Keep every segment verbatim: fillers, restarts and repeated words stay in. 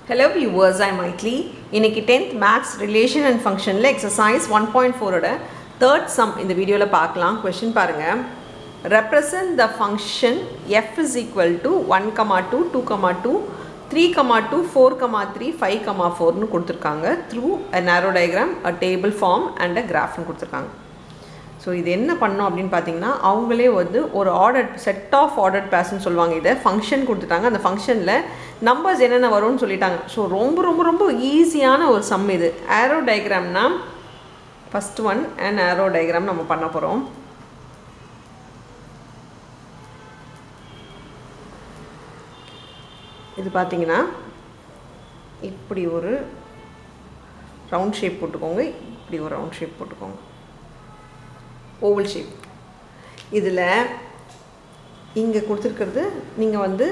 Hello viewers, I am Maitli. இன்னைக்கு tenth Maths Relation and Functionல exercise one point four ஓட third sum இந்த வீடியோல பார்க்கலாம். Question பாருங்க. Represent the function f is equal to one, two, two, two, three, two, four, three, five, four னு கொடுத்திருக்காங்க through a narrow diagram, a table form and a graph னு கொடுத்திருக்காங்க. So இது என்ன பண்ணோம் அப்படினு பாத்தீங்கன்னா அவங்களே வந்து ஒரு ordered set of ordered pairs னு சொல்வாங்க. இத ஃபங்க்ஷன் கொடுத்துட்டாங்க. அந்த ஃபங்க்ஷன்ல நம்பர்ஸ் என்னென்ன வரும்னு சொல்லிட்டாங்க. ஸோ ரொம்ப ரொம்ப ரொம்ப ஈஸியான ஒரு சம் இது. ஆரோ டயக்ராம்னா first one and arrow diagram நம்ம பண்ண போறோம். இது பாத்தீங்கன்னா இப்படி ஒரு ரவுண்ட் ஷேப் போட்டுக்கோங்க. இப்படி ஒரு ரவுண்ட் ஷேப் போட்டுக்கோங்க. Oval shape. இதில் இங்கே கொடுத்துருக்கிறது நீங்கள் வந்து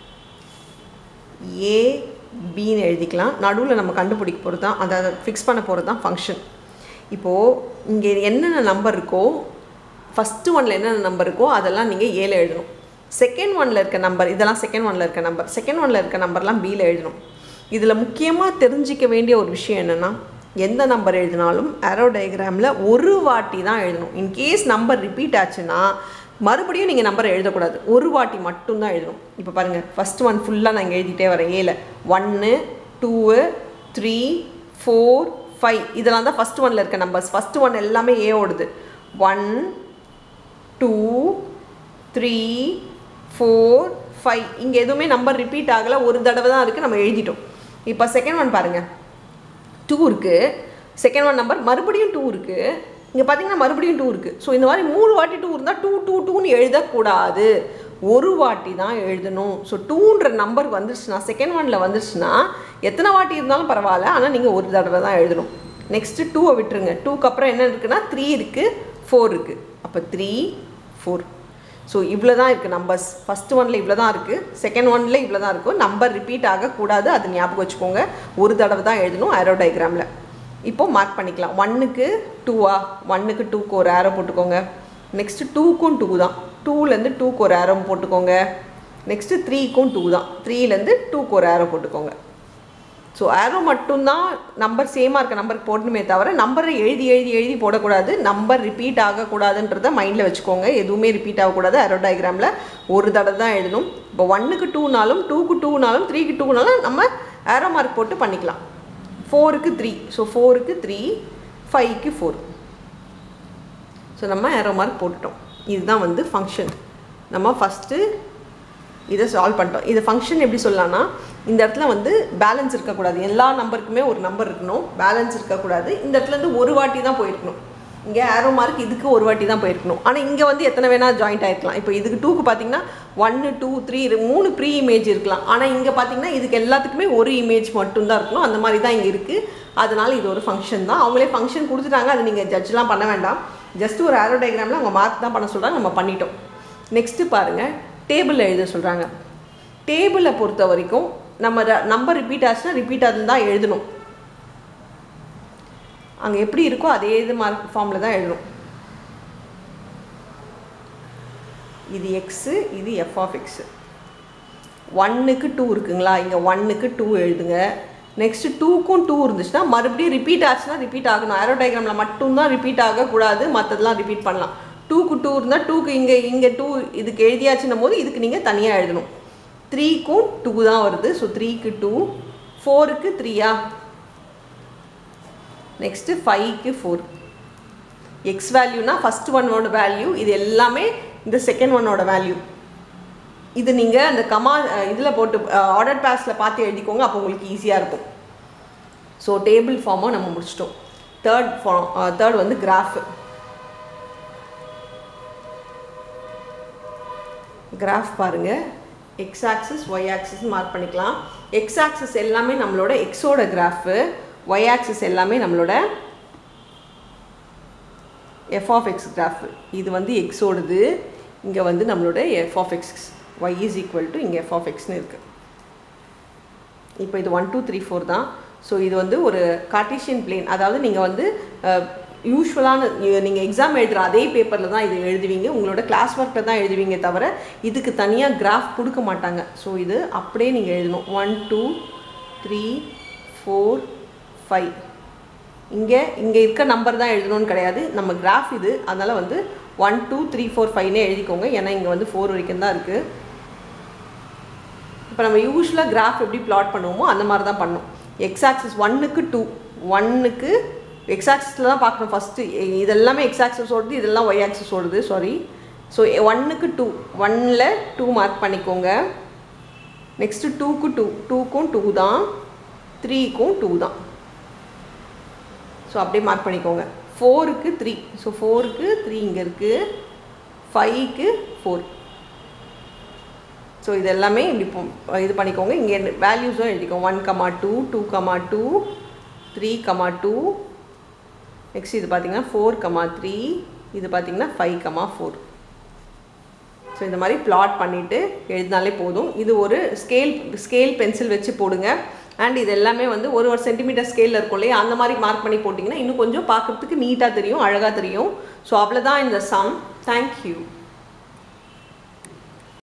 ஏ பின்னு எழுதிக்கலாம். நடுவில் நம்ம கண்டுபிடிக்க போகிறது தான், அதை ஃபிக்ஸ் பண்ண போகிறது தான் ஃபங்க்ஷன். இப்போது இங்கே என்னென்ன நம்பர் இருக்கோ, ஃபஸ்ட்டு ஒனில் என்னென்ன நம்பர் இருக்கோ அதெல்லாம் நீங்கள் ஏல எழுதணும். செகண்ட் ஒனில் இருக்க நம்பர், இதெல்லாம் செகண்ட் ஒனில் இருக்க நம்பர், செகண்ட் ஒனில் இருக்க நம்பர்லாம் பியில் எழுதணும். இதில் முக்கியமாக தெரிஞ்சிக்க வேண்டிய ஒரு விஷயம் என்னென்னா, எந்த நம்பர் எழுதினாலும் ஆரோ டயக்ராமில் ஒரு வாட்டி தான் எழுதணும். இன்கேஸ் நம்பர் ரிப்பீட் ஆச்சுன்னா மறுபடியும் நீங்கள் நம்பரை எழுதக்கூடாது, ஒரு வாட்டி மட்டும்தான் எழுதணும். இப்போ பாருங்கள், ஃபஸ்ட் ஒன் ஃபுல்லாக நான் இங்கே எழுதிட்டே வரேன். ஏல ஒன்று, டூ, த்ரீ, ஃபோர், ஃபைவ் இதெல்லாம் தான் ஃபஸ்ட் ஒனில் இருக்க நம்பர்ஸ். ஃபஸ்ட் ஒன் எல்லாமே ஏ ஓடுது. One, two, three, four, five. இங்கே எதுவுமே நம்பர் ரிப்பீட் ஆகலை, ஒரு தடவை தான் இருக்குது, நம்ம எழுதிட்டோம். இப்போ செகண்ட் ஒன் பாருங்கள், டூ இருக்குது. செகண்ட் ஒன் நம்பர் மறுபடியும் டூ இருக்குது. இங்கே பார்த்தீங்கன்னா மறுபடியும் டூ இருக்குது. ஸோ இந்த மாதிரி மூணு வாட்டி டூ இருந்தால் டூ டூ டூன்னு எழுதக்கூடாது, ஒரு வாட்டி தான் எழுதணும். ஸோ டூன்ற நம்பர் வந்துருச்சுன்னா, செகண்ட் ஒனில் வந்துருச்சுன்னா எத்தனை வாட்டி இருந்தாலும் பரவாயில்ல, ஆனால் நீங்கள் ஒரு தடவை தான் எழுதணும். நெக்ஸ்ட்டு டூவை விட்டுருங்க. டூக்கு அப்புறம் என்ன இருக்குன்னா த்ரீ இருக்குது, ஃபோர் இருக்குது. அப்போ த்ரீ, ஃபோர். ஸோ இவ்வளோ தான் இருக்குது நம்பர்ஸ். ஃபஸ்ட்டு ஒனில் இவ்வளோ தான் இருக்குது, செகண்ட் ஒனில் இவ்வளோ தான் இருக்கும். நம்பர் ரிப்பீட் ஆகக்கூடாது, அது ஞாபகம் வச்சுக்கோங்க. ஒரு தடவை தான் எழுதணும் ஆரோ டயக்ராமில். இப்போது மார்க் பண்ணிக்கலாம். ஒன்னுக்கு டூவா, ஒன்னுக்கு டூக்கு ஒரு ஆரோ போட்டுக்கோங்க. நெக்ஸ்ட்டு டூக்கும் டூ தான், டூலேருந்து டூக்கு ஒரு ஆரோ போட்டுக்கோங்க. நெக்ஸ்ட்டு த்ரீக்கும் டூ தான், த்ரீலேருந்து டூக்கு ஒரு ஆரோ போட்டுக்கோங்க. ஸோ ஆரோ மட்டும்தான் நம்பர் சேமாக இருக்க நம்பருக்கு போடணுமே தவிர நம்பரை எழுதி எழுதி எழுதி போடக்கூடாது. நம்பர் ரிப்பீட் ஆகக்கூடாதுன்றத மைண்டில் வச்சுக்கோங்க. எதுவுமே ரிப்பீட் ஆகக்கூடாது. ஆரோ டயக்ராமில் ஒரு தடவை தான் எழுதணும். இப்போ ஒன்னுக்கு டூனாலும், டூக்கு டூனாலும், த்ரீக்கு டூனாலும் நம்ம ஆரோ மார்க் போட்டு பண்ணிக்கலாம். ஃபோருக்கு த்ரீ, ஸோ ஃபோருக்கு த்ரீ, ஃபைவ்க்கு ஃபோர். ஸோ நம்ம ஆரோ மார்க் போட்டுட்டோம். இதுதான் வந்து ஃபங்க்ஷன். நம்ம ஃபஸ்ட்டு இதை சால்வ் பண்ணிட்டோம். இது ஃபங்க்ஷன் எப்படி சொல்லலாம்னா, இந்த இடத்துல வந்து பேலன்ஸ் இருக்கக்கூடாது. எல்லா நம்பருக்குமே ஒரு நம்பர் இருக்கணும், பேலன்ஸ் இருக்கக்கூடாது. இந்த இடத்துலேருந்து ஒரு வாட்டி தான் போயிருக்கணும். இங்கே ஆரோ மார்க் இதுக்கு ஒரு வாட்டி தான் போயிருக்கணும். ஆனால் இங்கே வந்து எத்தனை வேணால் ஜாயிண்ட் ஆகிருக்கலாம். இப்போ இதுக்கு டூக்கு பார்த்தீங்கன்னா ஒன்று, டூ, த்ரீ மூணு ப்ரீ இமேஜ் இருக்கலாம். ஆனால் இங்கே பார்த்தீங்கன்னா இதுக்கு எல்லாத்துக்குமே ஒரு இமேஜ் மட்டும்தான் இருக்கணும். அந்த மாதிரி தான் இங்கே இருக்குது. அதனால் இது ஒரு ஃபங்க்ஷன் தான். அவங்களே ஃபங்க்ஷன் கொடுத்துட்டாங்க, அது நீங்கள் ஜட்ஜ்லாம் பண்ண வேண்டாம். ஜஸ்ட் ஒரு ஆரோ டயக்ராமில் அவங்க மார்க் தான் பண்ண சொல்கிறாங்க, நம்ம பண்ணிட்டோம். நெக்ஸ்ட்டு பாருங்கள், டேபிளில் எழுத சொல்கிறாங்க. டேபிளை பொறுத்த வரைக்கும் நம்ம நம்பர் ரிப்பீட் ஆச்சுன்னா ரிப்பீட் ஆகுதுன்னு தான் எழுதணும். அங்கே எப்படி இருக்கோ அதே இது மார்க் ஃபார்மில் தான் எழுதணும். இது எக்ஸு, இது எஃப் ஆஃப் எக்ஸு. ஒன்னுக்கு டூ இருக்குங்களா, இங்கே ஒன்னுக்கு டூ எழுதுங்க. நெக்ஸ்ட்டு டூக்கும் டூ இருந்துச்சுன்னா மறுபடியும் ரிப்பீட் ஆச்சுன்னா ரிப்பீட் ஆகணும். ஆரோ டயக்ராமில் மட்டும்தான் ரிப்பீட் ஆகக்கூடாது, மற்றதெல்லாம் ரிப்பீட் பண்ணலாம். டூக்கு டூ இருந்தால் டூக்கு இங்கே இங்கே டூ இதுக்கு எழுதியாச்சுன்னும் போது இதுக்கு நீங்கள் தனியாக எழுதணும். த்ரீக்கும் டூ தான் வருது. ஸோ த்ரீக்கு டூ, ஃபோருக்கு த்ரீயா, நெக்ஸ்ட்டு ஃபைவ்க்கு ஃபோர். எக்ஸ் வேல்யூனா ஃபஸ்ட் ஒன்னோட வேல்யூ, இது எல்லாமே இந்த செகண்ட் ஒன்னோட வேல்யூ. இது நீங்கள் அந்த கமா இதில் போட்டு ஆர்டர் பேஸில் பார்த்து எழுதிக்கோங்க, அப்போ உங்களுக்கு ஈஸியாக இருக்கும். ஸோ டேபிள் ஃபார்மும் நம்ம முடிச்சிட்டோம். தேர்ட் ஃபார்ம் தேர்ட் வந்து கிராஃப். கிராஃப் பாருங்கள், x axis, y axis mark பண்ணிக்கலாம். எக்ஸ் ஆக்சிஸ் எல்லாமே நம்மளோட எக்ஸோட கிராஃபு, ஒய் ஆக்சிஸ் எல்லாமே நம்மளோட எஃப் ஆஃப் எக்ஸ் கிராஃபு. இது வந்து எக்ஸோடது, இங்கே வந்து நம்மளோட f of x, y is equal to இங்கே எஃப் ஆஃப் எக்ஸ்னு இருக்குது. இப்போ இது ஒன் டூ த்ரீ ஃபோர் தான். ஸோ இது வந்து ஒரு கார்ட்டீசியன் பிளேன். அதாவது நீங்கள் வந்து யூஷுவலான நீங்கள் எக்ஸாம் எழுதுகிற அதே பேப்பரில் தான் இது எழுதுவீங்க, உங்களோட கிளாஸ் ஒர்க்கில் தான் எழுதுவீங்க தவிர இதுக்கு தனியாக கிராஃப் கொடுக்க மாட்டாங்க. ஸோ இது அப்படியே நீங்கள் எழுதணும். One two three four five. இங்கே இங்கே இருக்க நம்பர் தான் எழுதணும்னு கிடையாது, நம்ம கிராஃப் இது, அதனால் வந்து ஒன் டூ த்ரீ ஃபோர் ஃபைவ்னே எழுதிக்கோங்க. ஏன்னா இங்கே வந்து ஃபோர் வரைக்கும் தான் இருக்குது. இப்போ நம்ம யூஸ்வலாக கிராஃப் எப்படி பிளாட் பண்ணுவோமோ அந்த மாதிரி தான் பண்ணோம். எக்ஸ் ஆக்சிஸ் ஒன்னுக்கு டூ, ஒன்னுக்கு எக்ஸ் ஆக்சிஸில் தான் பார்க்கணும் ஃபஸ்ட்டு. இதெல்லாமே எக்ஸ் ஆக்சிஸ் ஓடுது, இதெல்லாம் ஒய் ஆக்சிஸ் ஓடுது, சாரி. ஸோ ஒன்னுக்கு டூ, ஒன்னில் டூ மார்க் பண்ணிக்கோங்க. நெக்ஸ்ட்டு டூக்கு டூ, டூக்கும் டூ தான், த்ரீக்கும் டூ தான். ஸோ அப்படியே மார்க் பண்ணிக்கோங்க. ஃபோருக்கு த்ரீ, ஸோ ஃபோருக்கு த்ரீ இங்கே இருக்குது, ஃபைவ்க்கு ஃபோர். ஸோ இது எல்லாமே இப்படி இது பண்ணிக்கோங்க. இங்கே வேல்யூஸும் எழுதிக்கோங்க. One comma two, two comma two, three comma two, next இது பார்த்திங்கன்னா ஃபோர் கமா த்ரீ, இது பார்த்திங்கன்னா ஃபைவ் கமா ஃபோர். ஸோ இந்த மாதிரி பிளாட் பண்ணிவிட்டு எழுதினாலே போதும். இது ஒரு ஸ்கேல் ஸ்கேல் பென்சில் வச்சு போடுங்க. அண்ட் இது எல்லாமே வந்து ஒரு ஒரு சென்டிமீட்டர் ஸ்கேலில் இருக்கும் இல்லையா, அந்த மாதிரி மார்க் பண்ணி போட்டிங்கன்னா இன்னும் கொஞ்சம் பார்க்குறதுக்கு நீட்டாக தெரியும், அழகாக தெரியும். ஸோ அவ்வளோதான் இந்த சம். தேங்க்யூ.